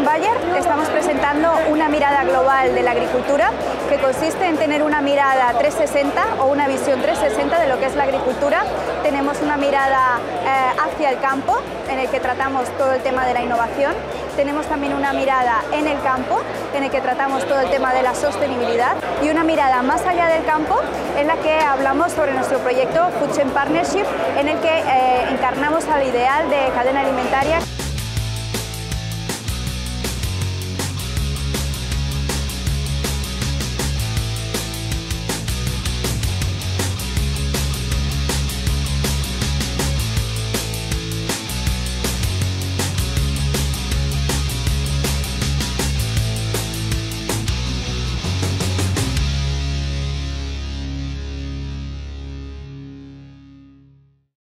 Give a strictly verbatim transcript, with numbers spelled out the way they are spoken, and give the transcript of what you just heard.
Bayer estamos presentando una mirada global de la agricultura que consiste en tener una mirada trescientos sesenta o una visión trescientos sesenta de lo que es la agricultura. Tenemos una mirada eh, hacia el campo, en el que tratamos todo el tema de la innovación. Tenemos también una mirada en el campo, en el que tratamos todo el tema de la sostenibilidad, y una mirada más allá del campo, en la que hablamos sobre nuestro proyecto Food Chain Partnership, en el que eh, encarnamos al ideal de cadena alimentaria.